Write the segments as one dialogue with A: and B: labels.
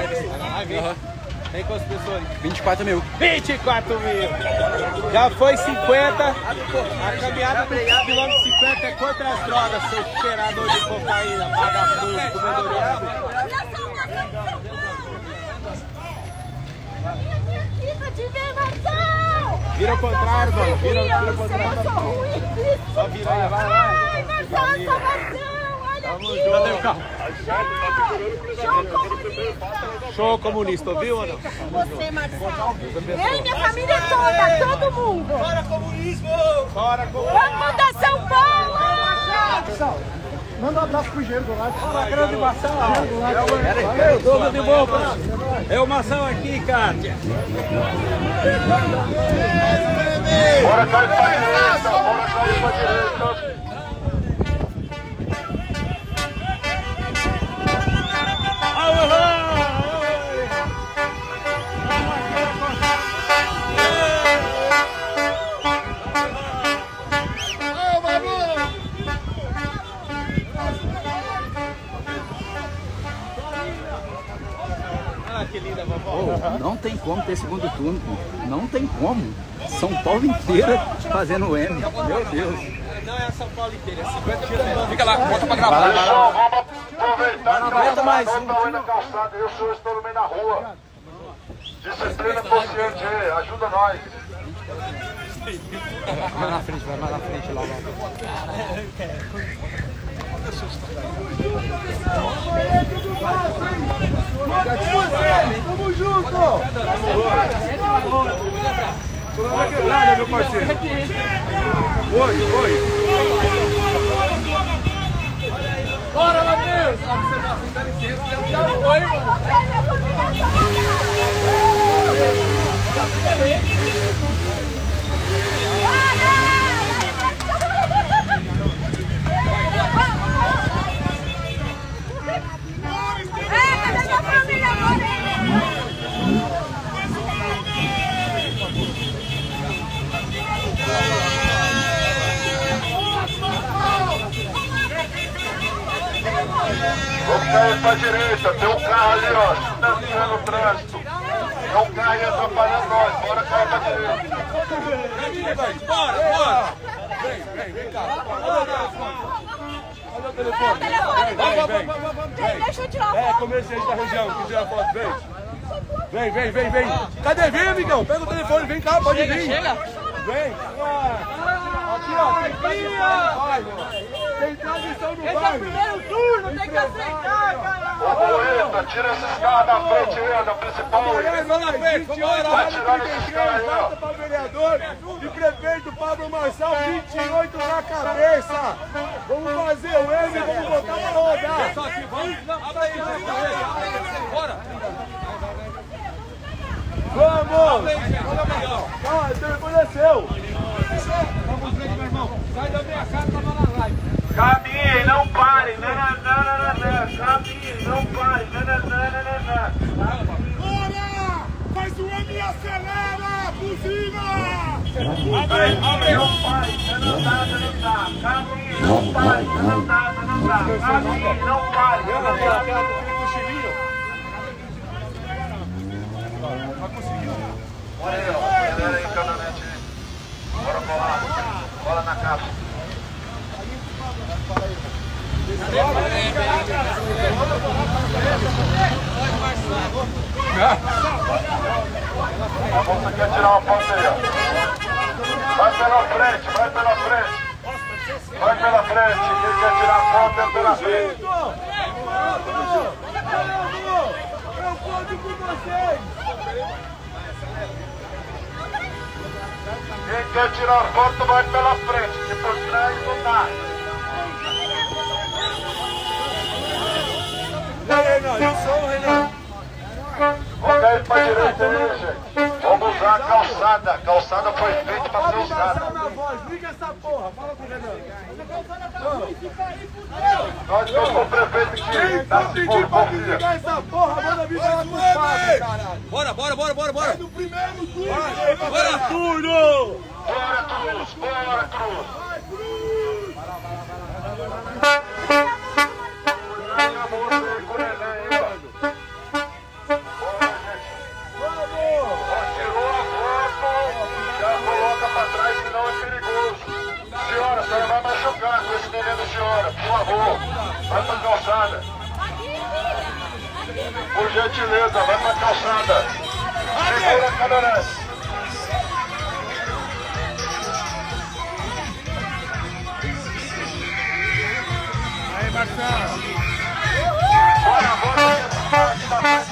A: Vai vir. Tem quantas pessoas?
B: 24 mil.
A: 24 mil! Já foi 50. A caminhada do quilômetro 50 é contra as drogas, seu cheirador de cocaína, vagabundo, comedor de água. Vira o contrário, mano. Vira o contrário. Só vira aí, vai.
C: Ai, Marcelo,
A: Vamos junto. Show comunista, ouviu ou não?
C: Você, Marcelo. Eu e minha família toda, todo mundo.
A: Fora comunismo! Fora comunismo!
C: Vamos mudar São Paulo!
D: Manda um abraço pro Gênero lá. Fala, grande Marcelo.
A: Valeu, tudo de bom, é o Marcelo aqui, Kátia.
E: Bora cair pra direita, bora cair pra direita.
B: Não tem como ter segundo turno, pô. Não tem como. São Paulo inteira fazendo o M. Meu Deus.
A: Não é São Paulo inteira, é 50 km.
B: Fica lá, bota pra gravar.
E: Pessoal, vamos aproveitar que
B: Aguenta mais um.
E: tá na calçada. Eu sou estou no meio da rua. Disciplina consciente, ajuda nós.
B: Vai na frente, vai mais na frente lá.
D: Tamo junto! Tô na quebrada, meu parceiro. Oi. Bora, Matheus! Dá licença, já foi, mano.
E: Vamos cair pra direita, tem um carro ali, ó, distanciando o trânsito. Tem um carro aí atrapalhando nós, bora cair pra direita.
A: Bora!
D: Vem cá. Olha o telefone.
C: Deixa eu tirar a foto.
D: Comerciante da região, que tira a foto, vem. Cadê? Vem, amigão, pega o telefone, vem cá, pode vir. Chega. Vem. Aqui, ó, tem tradição no bairro.
C: Esse é o primeiro turno, tem que aceitar, cara.
E: Ô, Boeta, tira esses carros da frente aí, da principal.
D: Vamos na frente,
E: Vai tirando esses carros aí, ó.
D: para vereador e prefeito Pablo Marçal, 28 na cabeça. Vamos fazer o M, vamos botar pra rodar.
A: Só que vamos. Abre aí, bora!
D: Vamos! Ah, o telefone é seu.
A: Vamos ver, meu irmão. Sai da minha casa, tava na live.
E: Caminhe, não pare, caminhe, não pare,
D: Bora! Faz o M e acelera! Buzina!
E: Abre, não pare, não dá, caminhe, não pare, não dá, caminhe, não pare, Olha aí, ó, galera aí, caminhonete aí. Bora colar, bola na capa. A moça quer tirar uma foto aí, ó. Vai pela frente. Quem quer tirar a foto é pela frente.
D: Eu conto com vocês!
E: Quem quer tirar a foto vai pela frente, que por trás não dá.
D: Renan, eu sou o Renan.
E: Vamos cair pra direita aí, gente. Vamos usar a calçada. A calçada foi feita pra ser usada.
D: Na voz, liga essa porra, fala com o Renan.
E: Nós estamos com o prefeito que tá seguro, confia.
D: Liga essa porra, manda vir lá pro Fábio, caralho.
A: Bora!
D: É do primeiro turno.
A: Bora, turno!
E: Bora, Cruz!
D: Vai, Cruz!
E: Cuidado com a moça aí, com o Renan aí, ó. Por gentileza, vai pra calçada. Segura a cadeirante.
A: Aí, Marcelo.
E: Bora, bora.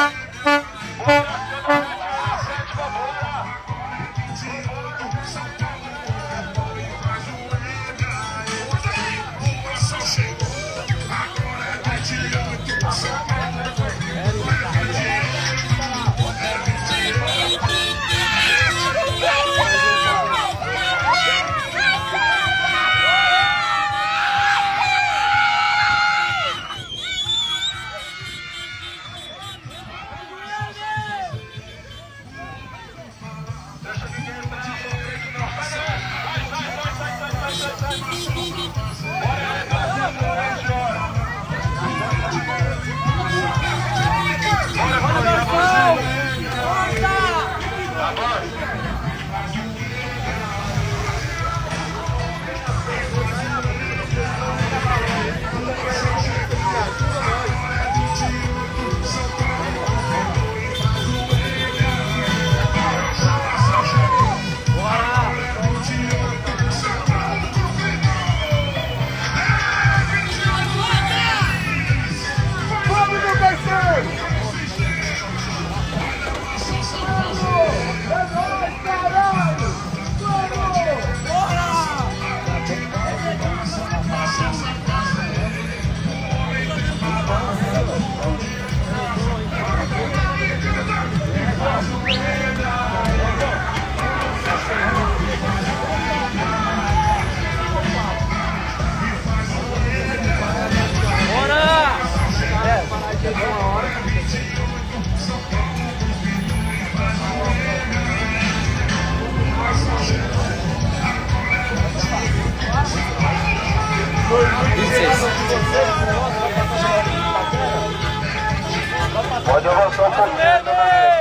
E: Pode avançar um pouquinho.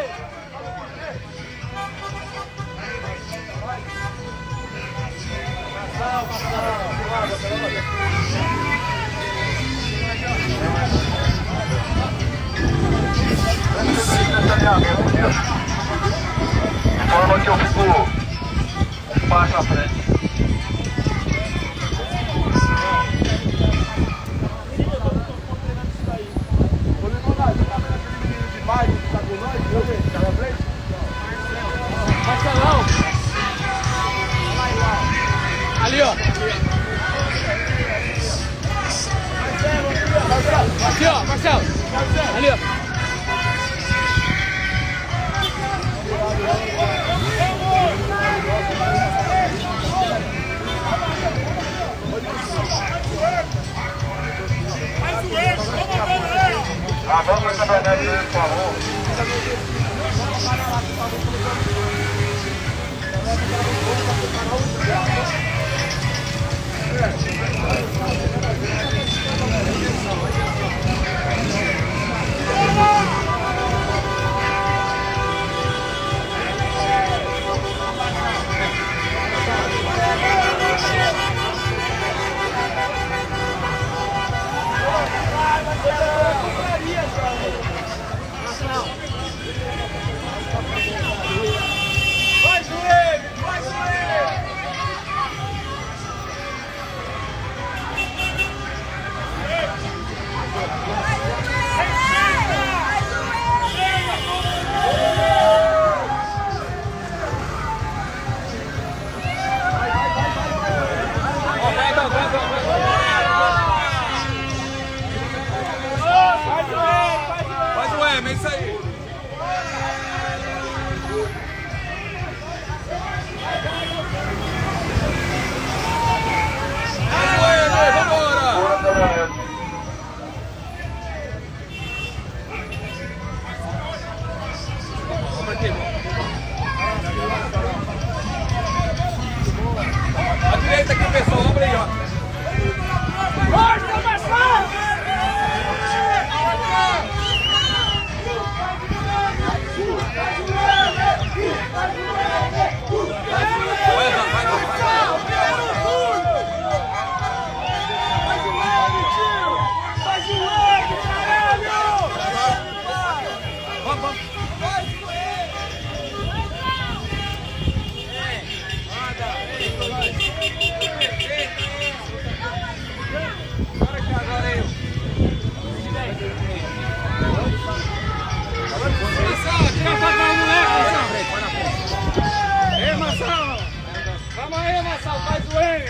E: De forma que eu fico baixo na frente.
A: Marcelão! Ali, ó! Aqui, ó, Marcelo! Ali, ó!
E: Vamos essa verdade aí, por favor.
A: É isso aí. Vambora! Vamos aqui, irmão. A direita aqui, pessoal. Vamos aí, ó. Força, Marcelo!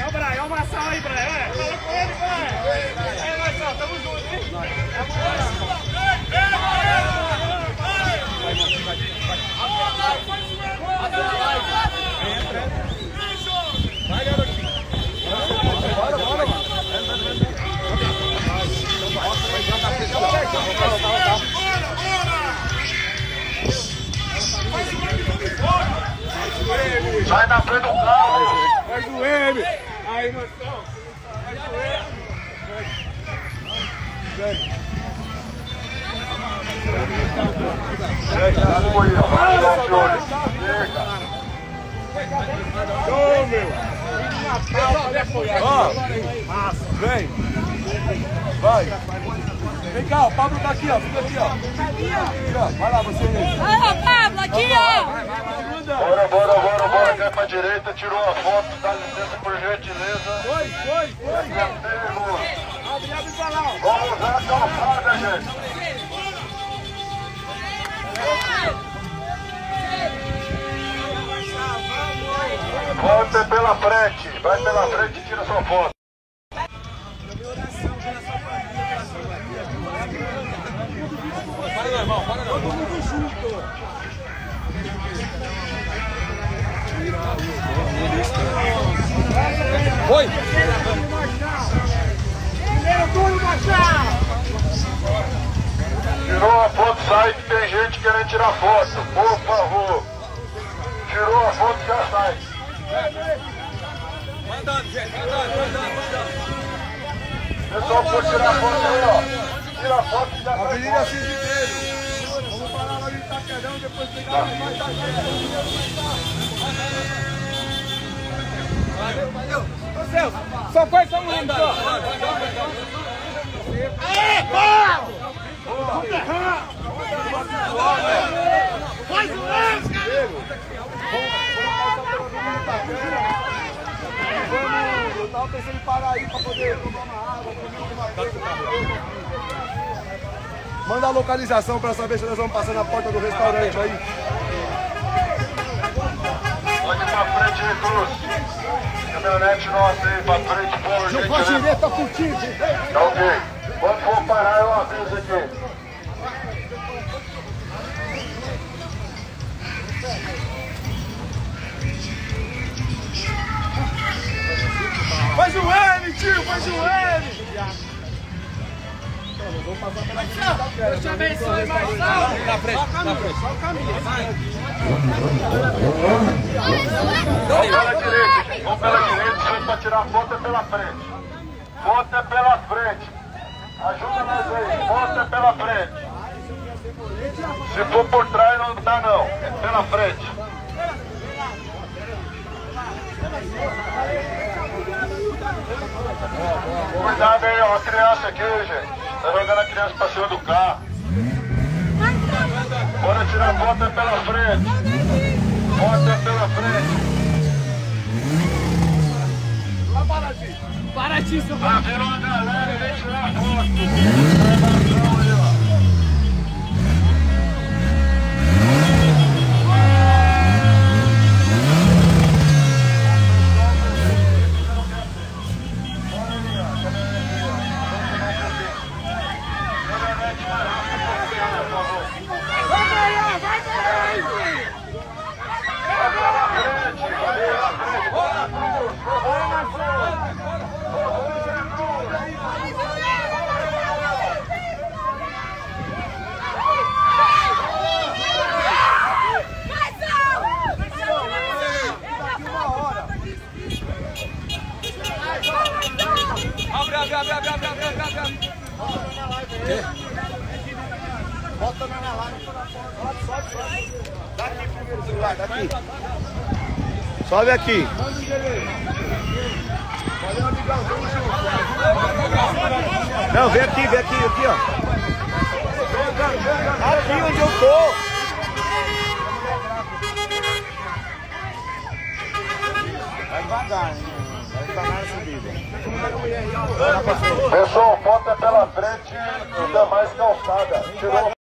E: É o Brian, é o Marçal aí, Brian. É. Fala com ele, Brian. É, Marçal, tamo junto, hein?
A: Vai, garotinho. Bora, bora, mano.
E: Sai da frente do carro.
A: Faz o M. Aí, Marcão. Faz o M.
D: Ô, meu. Ó, vem. Vai. Vem cá, o Pablo tá aqui, ó. Fica aqui, ó. Aqui, ó. Vai lá, você aí.
C: Olha, Pablo, aqui, ó.
E: Bora, bora, bora, bora. Cai pra direita, tirou a foto. Dá licença, por gentileza.
A: Foi. Abre pra lá, ó.
E: Vamos usar a calçada, gente. Volta pela frente. Vai pela frente e tira sua foto.
A: Para não, irmão, para não. Todo mundo junto. Foi. Primeiro turno, Marçal.
E: Tirou a foto, sai que tem gente querendo tirar foto. Por favor. Tirou a foto, já sai.
A: Mandando, gente, mandando.
E: Pessoal, pode tirar a foto aí, ó. Tira a foto e já sai.
D: Avenida Cisne. Vamos parar lá no Itaquerão, depois pegar mais da
A: Valeu. Ô, Celso, só faz só um lindo, ó. Aê, Paulo! Faz o lance, cara!
D: Eu tava pensando em parar aí pra poder tomar uma água, comer alguma coisa. Manda a localização pra saber se nós vamos passar na porta do restaurante aí.
E: Pode ir pra frente aí, Cruz. Caminhonete nossa aí, pra frente, por
D: Não faz direito a curtir,
E: Tá ok. Quando for parar, eu aviso aqui.
D: Faz o M, tio, faz o M!
C: Deus te abençoe, Marçal.
A: Na frente, só o caminho. Vai.
E: Vamos pela direita, gente. Vamos pela direita, sempre pra tirar foto é pela frente. Foto é pela frente. Ajuda nós aí, foto é pela frente. Se for por trás não dá não, é pela frente. Cuidado aí, ó, a criança aqui, gente. Tá jogando a criança pra cima do carro. Bora tirar foto é pela frente. Foto é pela frente.
C: Paraty, seu
E: Tá vendo uma galera e vem tirar foto.
A: Abre.
D: Bota na live. Sobe. Daqui primeiro celular, daqui. Sobe aqui. Valeu, amigão. Vamos junto. Não, vem aqui, ó. Aqui onde eu tô. Vai devagar, hein? Vai devagar na subida.
E: Pessoal, foto é pela frente, ainda mais calçada. Tirou